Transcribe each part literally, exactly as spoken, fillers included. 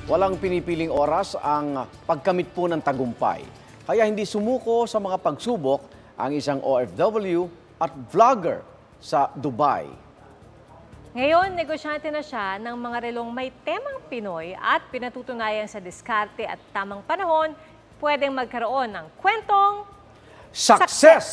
Walang pinipiling oras ang pagkamit po ng tagumpay. Kaya hindi sumuko sa mga pagsubok ang isang O F W at vlogger sa Dubai. Ngayon, negosyante na siya ng mga relong may temang Pinoy at pinatutunayan sa diskarte at tamang panahon, pwedeng magkaroon ng kwentong Success! success.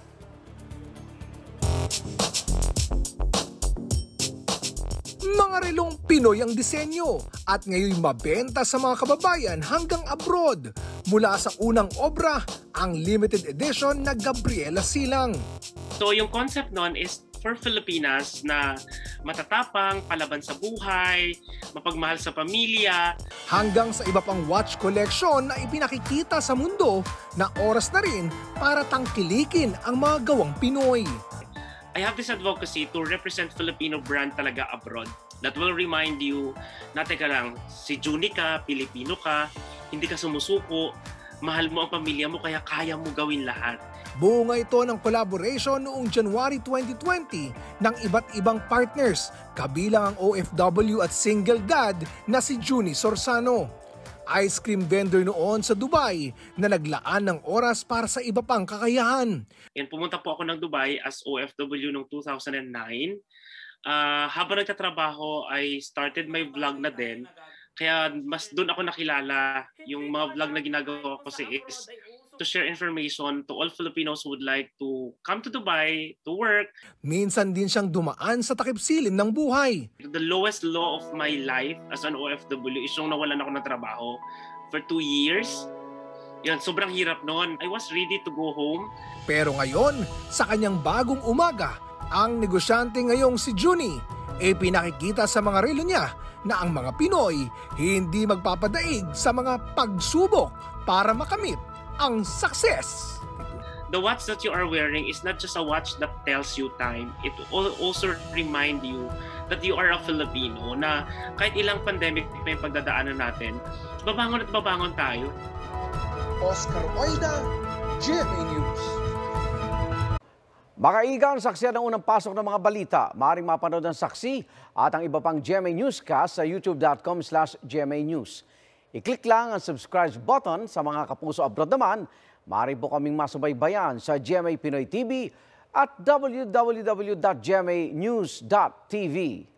Mga relong Pinoy ang disenyo at ngayon mabenta sa mga kababayan hanggang abroad. Mula sa unang obra, ang limited edition na Gabriela Silang. So yung concept nun is for Filipinas na matatapang, palaban sa buhay, mapagmahal sa pamilya. Hanggang sa iba pang watch collection na ipinakikita sa mundo na oras na rin para tangkilikin ang mga gawang Pinoy. I have this advocacy to represent Filipino brand talaga abroad that will remind you na teka lang, si Juni ka, Pilipino ka, hindi ka sumusuko, mahal mo ang pamilya mo kaya kaya mo gawin lahat. Bunga ito ng collaboration noong January twenty twenty ng iba't ibang partners, kabilang ang O F W at single dad na si Juni Sorsano. Ice cream vendor noon sa Dubai na naglaan ng oras para sa iba pang kakayahan. And pumunta po ako ng Dubai as O F W noong two thousand nine. Uh, habang nagtatrabaho, I started my vlog na din. Kaya mas doon ako nakilala yung mga vlog na ginagawa ko si is to share information to all Filipinos who would like to come to Dubai to work. Minsan din siyang dumaan sa takip-silim ng buhay. The lowest low of my life as an O F W is yung nawalan ako ng trabaho for two years. Yan, sobrang hirap noon. I was ready to go home. Pero ngayon, sa kanyang bagong umaga, ang negosyante ngayong si Juni ay pinakikita sa mga relo niya na ang mga Pinoy hindi magpapadaig sa mga pagsubok para makamit ang success. The watch that you are wearing is not just a watch that tells you time. It will also remind you that you are a Filipino, na kahit ilang pandemic may pagdadaanan natin, babangon at babangon tayo. Oscar Oida, G M A News. Makaigang saksiyan ng unang pasok ng mga balita. Maaaring mapanood ang saksi at ang iba pang G M A Newscast sa youtube dot com slash G M A News. I-click lang ang subscribe button. Sa mga kapuso abroad naman, maaari po kaming masubaybayan sa G M A Pinoy T V at w w w dot g m a news dot t v.